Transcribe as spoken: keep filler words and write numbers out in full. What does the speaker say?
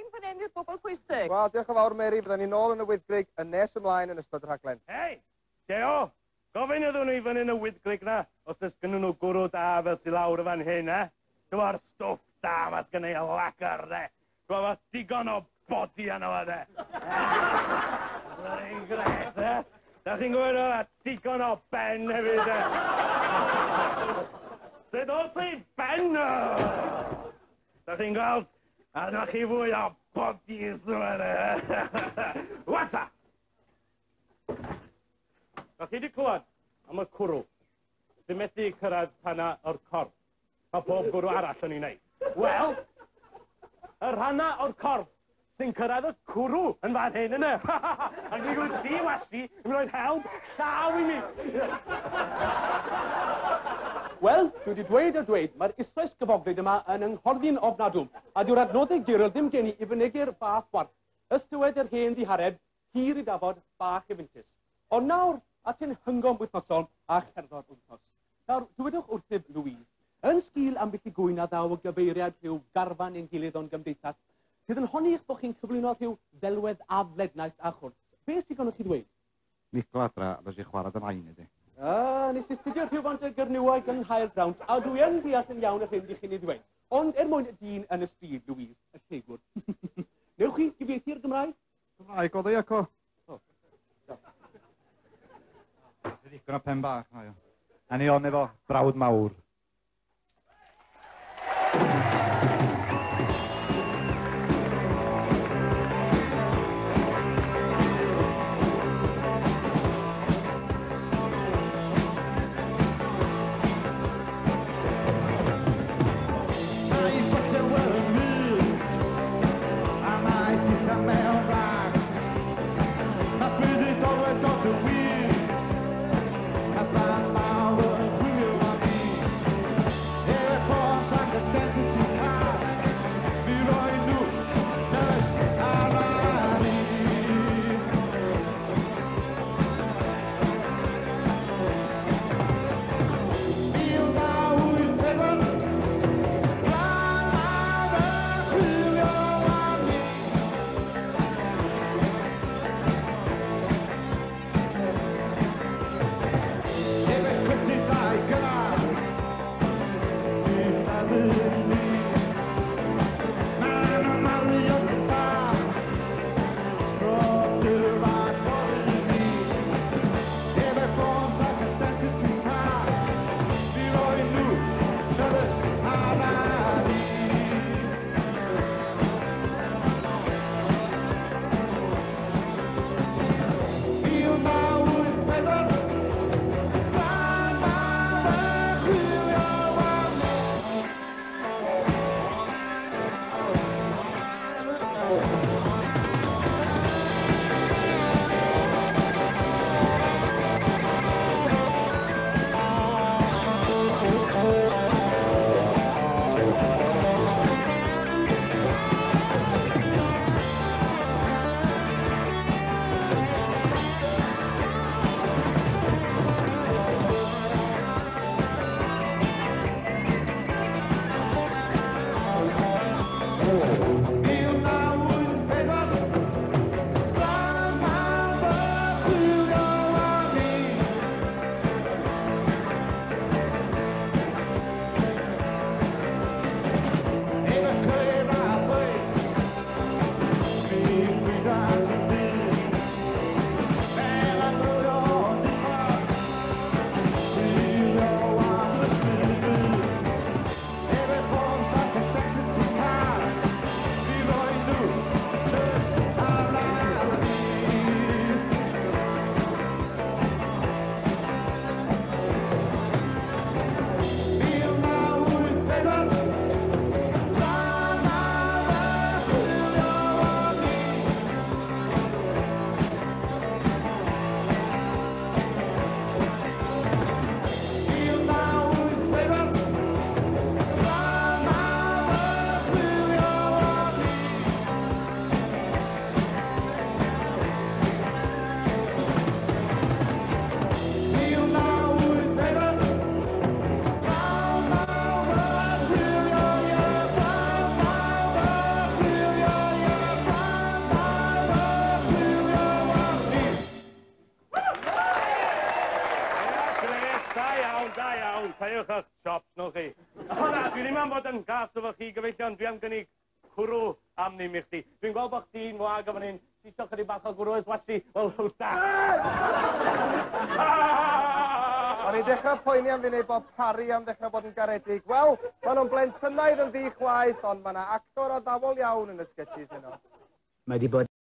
fan hyn i'r bobl pwysig. Wel, diolch yn fawr, Mary. Byddwn ni nôl yn y Wyddgrug yn nes ymlaen yn ystod y rhaglen. Hei, Geo, gofyn iddyn nhw i fan hyn y Wyddgrug na, os ys gynnu nhw gwrw da fel sy lawr y fan hyn, e? Dyma'r stwff da mas gynnu y lagar, de. Dyma digon o bodi yno fe, de. Dwi'n gret, e? Da chi'n gwybod o digon o ben hefyd, de. Sut oes i ben? Da chi'n gweld? A dyma chi fwy o bodis nhw, de. Wata! Da chi wedi clywed am y cwrw sy'n methu cyrraedd panna o'r corff a bob gwrw arall yn ei wneud. Wel, y rhanna o'r corff sy'n cyrraedd y cwrw yn fan hyn yna. Ac ni'n gwybod ti wasti yn roed help llaw i mi. Wel, dwi wedi dweud a dweud, mae'r isfes gyfogryd yma yn ynghyfforddin ofnadw, a dyw'r adnoddau gyrol ddim gen i i fynegu'r bath wart. Ystywed yr hen ddihareb, hir i dafod, bach efentus. Ond nawr, at ein hyngom wythnosol a cherddor wythnos. Nawr, dywedwch wrthyf Louie, yn sgil ambell i gwyn a ddaw o gyfeiriad rhyw garfan ein gilydd o'n gymdeithas, sydd yn honni eich bod chi'n cyflwyno rhyw ddelwedd aflednais a chwrs. Be sy'n gynnoch chi ddweud? Nico adra, a ddys i chwarae dy maen ydy. A, nes i studio rhywfaint y gyrnwag yn Hael Ground, a dwi yn deall yn iawn yr hyn ddech chi'n ei ddweud. Ond er mwyn y dyn yn y stryd, Louise, y llegwr. Newch chi gyfieithu'r Gymraeg? Gymraeg o ddeiaco. Ddigon o pen bach, na jo. A ni on efo Brawd Mawr. Iawn, caiwch eich chops nhw chi. O na, dwi'n iman bod yn gas efo chi gyfeillion, dwi am gynnig cwrw am ddim i chdi. Dwi'n gweld bod chdi'n wag efo ni'n sisio chydig bach o gwrw eswashi, wel hwta. O'n i dechrau poeni am fi wneud bod pari am ddechrau bod yn garedig. Wel, maen nhw'n blentynnaidd yn ddi chwaith, ond mae yna actor o ddafol iawn yn y sketches yno. Mae di bod